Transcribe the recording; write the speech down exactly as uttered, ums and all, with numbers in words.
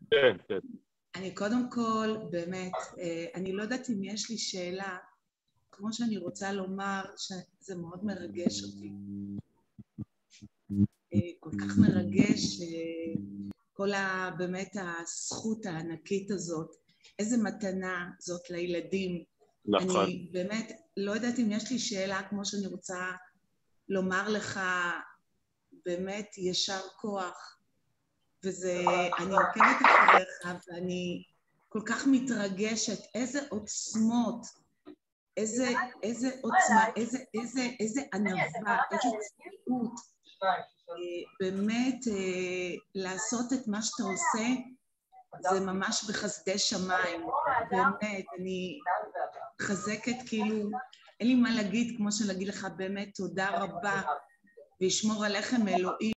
כן, כן. אני קודם כל, באמת, אני לא יודעת אם יש לי שאלה, כמו שאני רוצה לומר שזה מאוד מרגש אותי. כל כך מרגש, כל ה, באמת הזכות הענקית הזאת, איזה מתנה זאת לילדים. נכון. אני באמת לא יודעת אם יש לי שאלה, כמו שאני רוצה לומר לך, באמת ישר כוח, וזה, אני עוקבת אחריך ואני כל כך מתרגשת, איזה עוצמות, איזה, איזה עוצמה, איזה, איזה, איזה ענווה, איזה צניעות, באמת לעשות את מה שאתה עושה, זה ממש בחסדי שמיים, באמת, אני חזקת כאילו, אין לי מה להגיד, כמו שלהגיד לך באמת תודה רבה, וישמור עליכם אלוהים.